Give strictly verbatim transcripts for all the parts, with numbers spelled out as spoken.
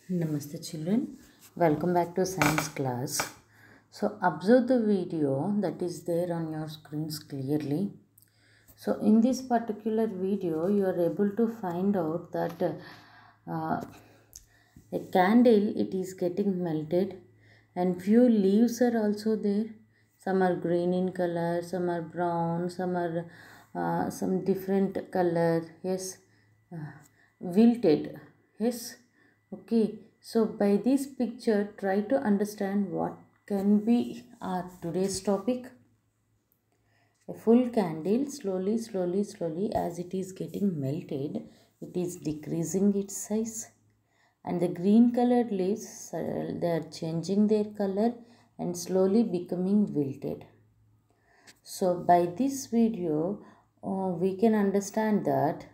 Namaste children, welcome back to science class. So observe the video that is there on your screens clearly. So in this particular video you are able to find out that uh, a candle, it is getting melted and few leaves are also there. Some are green in color, some are brown, some are uh, some different color. Yes, uh, wilted. Yes, okay. So by this picture, try to understand what can be our today's topic. A full candle, slowly, slowly, slowly, as it is getting melted, it is decreasing its size. And the green colored leaves, uh, they are changing their color and slowly becoming wilted. So by this video, uh, we can understand that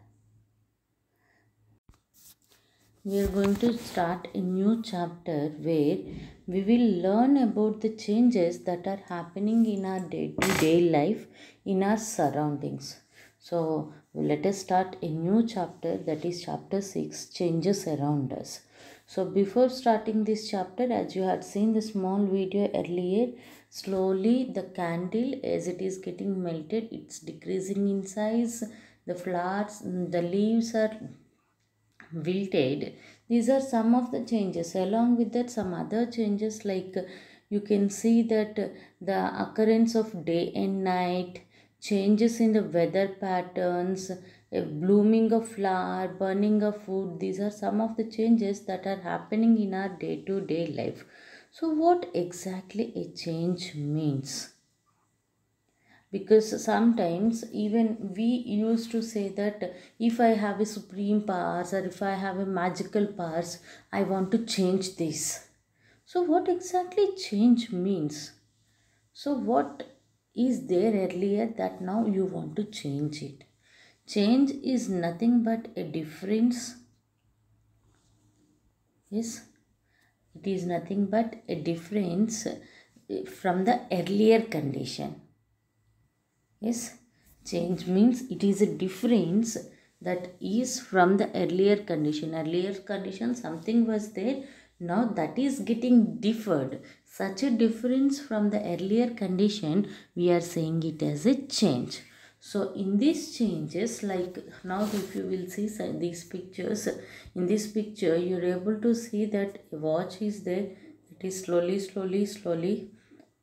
we are going to start a new chapter where we will learn about the changes that are happening in our day-to-day life, in our surroundings. So let us start a new chapter, that is chapter six, changes around us. So before starting this chapter, as you had seen the small video earlier, slowly the candle, as it is getting melted, it's decreasing in size. The flowers, the leaves are wilted. These are some of the changes. Along with that, some other changes, like uh, you can see that uh, the occurrence of day and night, changes in the weather patterns, a blooming of flower, burning of food. These are some of the changes that are happening in our day-to-day life. So what exactly a change means? Because sometimes even we used to say that if I have a supreme powers, or if I have a magical powers, I want to change this. So what exactly change means? So what is there earlier that now you want to change it? Change is nothing but a difference. Yes, it is nothing but a difference eh, from the earlier condition. Yes, change means it is a difference that is from the earlier condition. Earlier condition, something was there, now that is getting differed. Such a difference from the earlier condition, we are saying it as a change. So in these changes, like now if you will see these pictures, in this picture you are able to see that a watch is there. It is slowly, slowly, slowly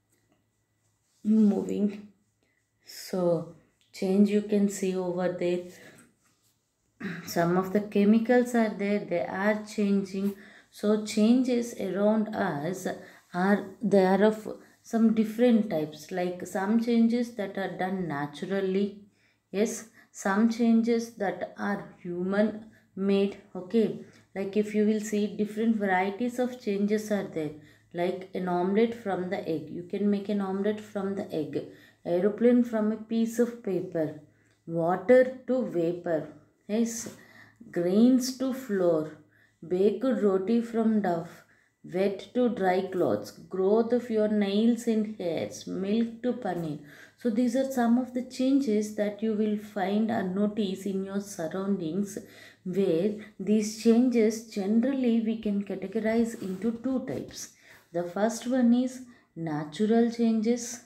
moving. So change you can see over there. Some of the chemicals are there, they are changing. So changes around us are, they are of some different types, like some changes that are done naturally. Yes, some changes that are human made. Okay, like if you will see, different varieties of changes are there, like an omelette from the egg. You can make an omelette from the egg. Aeroplane from a piece of paper. Water to vapor. Yes, grains to flour. Baked roti from dough. Wet to dry clothes. Growth of your nails and hairs. Milk to paneer. So these are some of the changes that you will find or notice in your surroundings, where these changes generally we can categorize into two types. The first one is natural changes,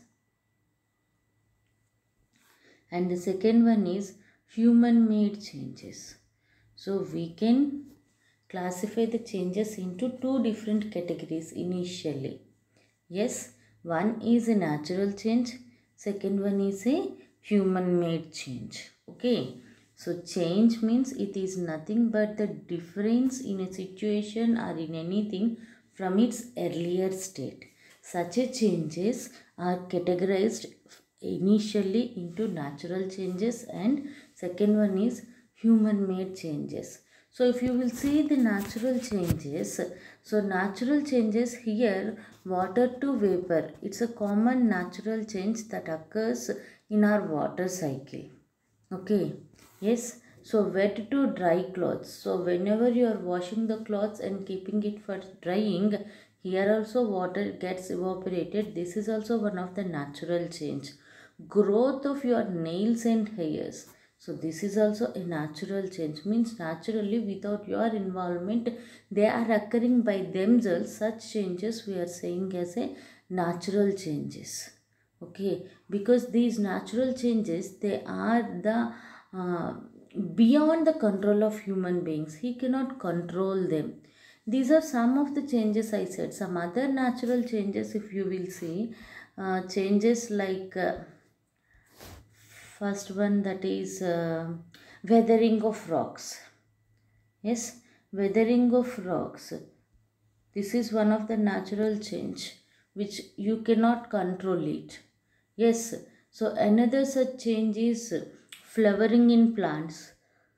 and the second one is human made changes. So we can classify the changes into two different categories initially. Yes, one is a natural change, second one is a human made change. Okay, so change means it is nothing but the difference in a situation or in anything from its earlier state. Such a changes are categorized initially into natural changes, and second one is human made changes. So if you will see the natural changes, so natural changes here, water to vapor, it's a common natural change that occurs in our water cycle. Okay, yes. So wet to dry clothes. So whenever you are washing the clothes and keeping it for drying, here also water gets evaporated. This is also one of the natural change. Growth of your nails and hairs. So this is also a natural change, means naturally without your involvement they are occurring by themselves. Such changes we are saying as a natural changes. Okay, because these natural changes, they are the uh, beyond the control of human beings. He cannot control them. These are some of the changes I said. Some other natural changes, if you will see, uh, changes like uh, first one, that is uh, weathering of rocks. Yes, weathering of rocks. This is one of the natural change which you cannot control it. Yes, so another such change is flowering in plants.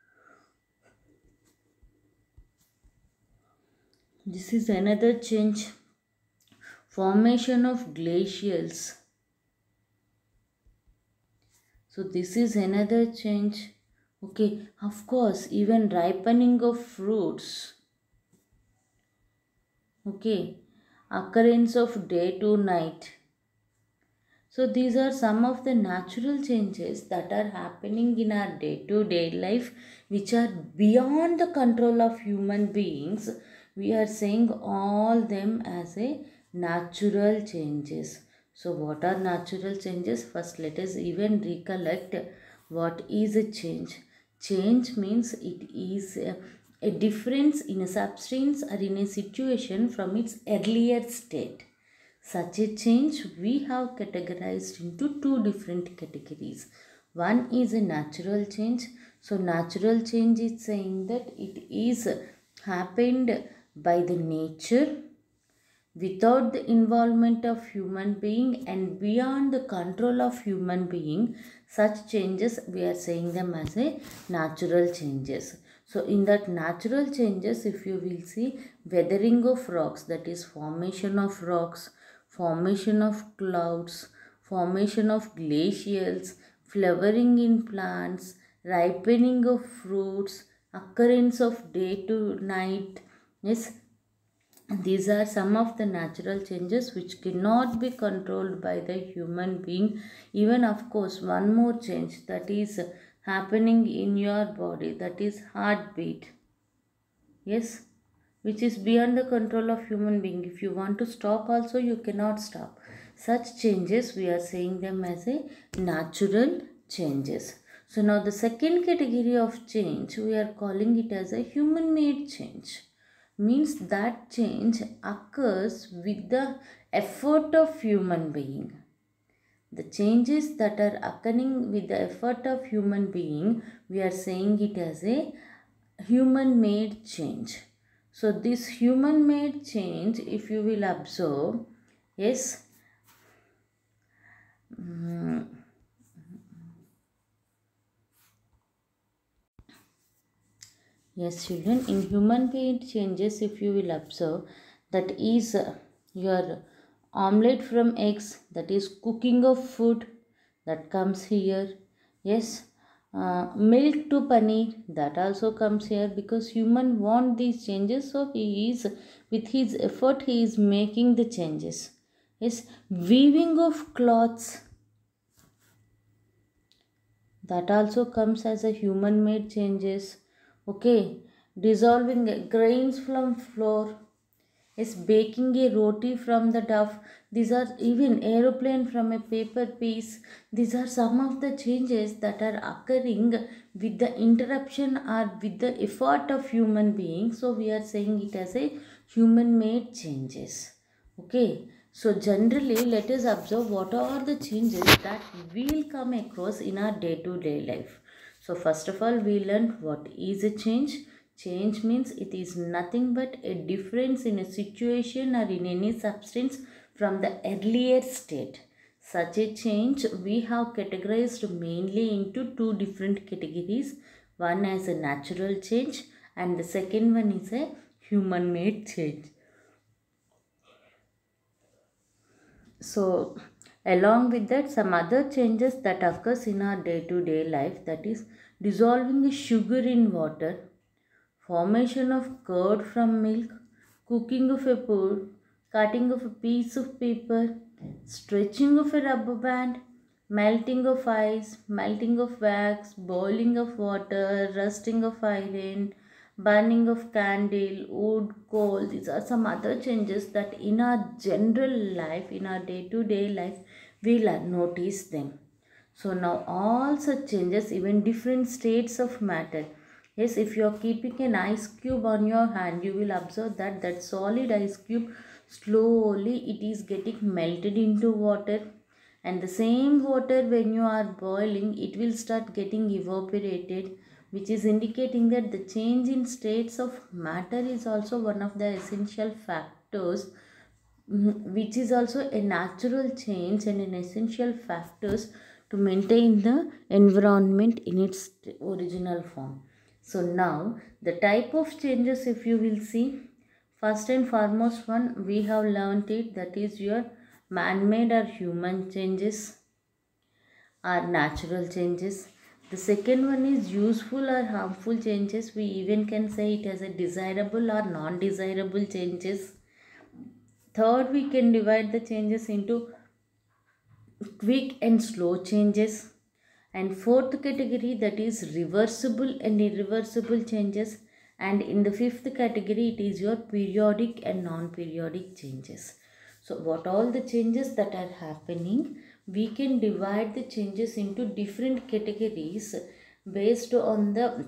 This is another change. Formation of glaciers. So this is another change. Okay, of course, even ripening of fruits. Okay, occurrence of day to night. So these are some of the natural changes that are happening in our day-to-day life, which are beyond the control of human beings. We are saying all them as a natural changes. So what are natural changes? First, let us even recollect what is a change. Change means it is a, a difference in a substance or in a situation from its earlier state. Such a change we have categorized into two different categories. One is a natural change. So natural change is saying that it is happened by the nature without the involvement of human being and beyond the control of human being. Such changes we are saying them as a natural changes. So in that natural changes, if you will see, weathering of rocks, that is formation of rocks, formation of clouds, formation of glaciers, flowering in plants, ripening of fruits, occurrence of day to night. Yes, these are some of the natural changes which cannot be controlled by the human being. Even of course, one more change that is happening in your body, that is heartbeat. Yes, which is beyond the control of human being. If you want to stop also, you cannot stop. Such changes we are saying them as a natural changes. So now the second category of change, we are calling it as a human made change. Means that change occurs with the effort of human being. The changes that are occurring with the effort of human being, we are saying it as a human made change. So this human made change, if you will observe, yes, mm, yes children, in human made changes, if you will observe, that is uh, your omelette from eggs, that is cooking of food, that comes here. Yes, uh, milk to paneer, that also comes here, because human want these changes, so he is with his effort he is making the changes. Yes, weaving of cloths, that also comes as a human made changes. Okay, dissolving grains from flour, is baking a roti from the dough. These are even aeroplane from a paper piece. These are some of the changes that are occurring with the interruption or with the effort of human beings. So we are saying it as a human made changes. Okay. So generally, let us observe what are the changes that we will come across in our day-to-day life. So first of all, we learned what is a change. Change means it is nothing but a difference in a situation or in any substance from the earlier state. Such a change we have categorized mainly into two different categories. One as a natural change and the second one is a human-made change. So along with that, some other changes that occurs in our day-to-day life, that is dissolving sugar in water, formation of curd from milk, cooking of a food, cutting of a piece of paper, stretching of a rubber band, melting of ice, melting of wax, boiling of water, rusting of iron, burning of candle, wood, coal. These are some other changes that in our general life, in our day-to-day life, we'll notice them. So now all such changes, even different states of matter. Yes, if you are keeping an ice cube on your hand, you will observe that that solid ice cube slowly it is getting melted into water, and the same water when you are boiling it will start getting evaporated, which is indicating that the change in states of matter is also one of the essential factors, mm, which is also a natural change and an essential factors to maintain the environment in its original form. So now the type of changes, if you will see, first and foremost one we have learnt it, that is your man-made or human changes are natural changes. The second one is useful or harmful changes. We even can say it as a desirable or non-desirable changes. Third, we can divide the changes into quick and slow changes. And fourth category, that is reversible and irreversible changes. And in the fifth category, it is your periodic and non-periodic changes. So what all the changes that are happening, we can divide the changes into different categories based on the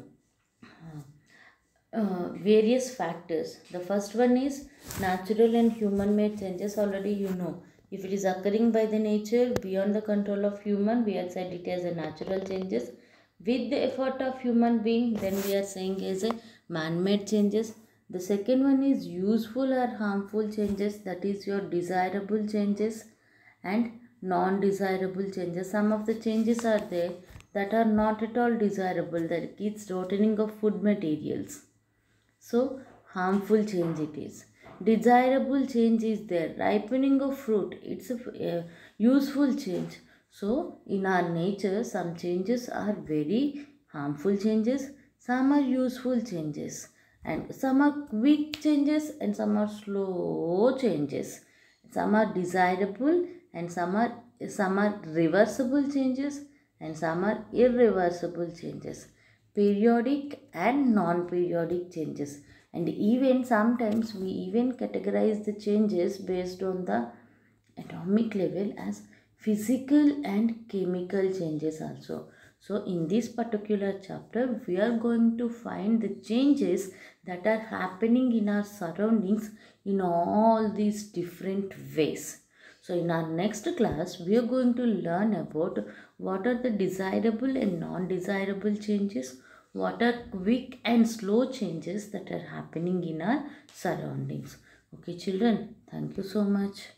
uh, various factors. The first one is natural and human made changes. Already you know, if it is occurring by the nature beyond the control of human, we are said it as a natural changes. With the effort of human being, then we are saying as a man-made changes. The second one is useful or harmful changes, that is your desirable changes and non-desirable changes. Some of the changes are there that are not at all desirable, that is rotting of food materials. So harmful change it is. Desirable change is there, ripening of fruit, it's a uh, useful change. So in our nature some changes are very harmful changes, some are useful changes, and some are quick changes and some are slow changes. Some are desirable and some are some are reversible changes and some are irreversible changes, periodic and non-periodic changes. And even sometimes we even categorize the changes based on the atomic level as physical and chemical changes also. So in this particular chapter we are going to find the changes that are happening in our surroundings in all these different ways. So in our next class, we are going to learn about what are the desirable and non-desirable changes, what are quick and slow changes that are happening in our surroundings. Okay children, thank you so much.